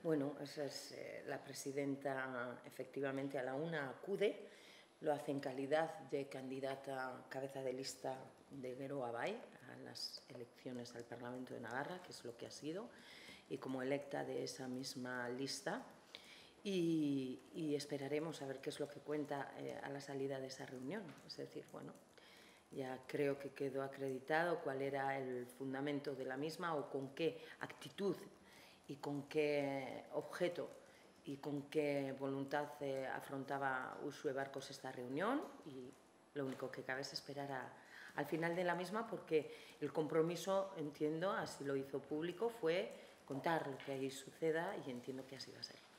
Bueno, esa es la presidenta, efectivamente, a la una acude, lo hace en calidad de candidata cabeza de lista de Geroa Bai a las elecciones al Parlamento de Navarra, que es lo que ha sido, y como electa de esa misma lista. Y esperaremos a ver qué es lo que cuenta a la salida de esa reunión. Es decir, bueno, ya creo que quedó acreditado cuál era el fundamento de la misma o con qué actitud y con qué objeto y con qué voluntad afrontaba Uxue Barkos esta reunión, y lo único que cabe es esperar al final de la misma, porque el compromiso, entiendo, así lo hizo público, fue contar lo que ahí suceda, y entiendo que así va a ser.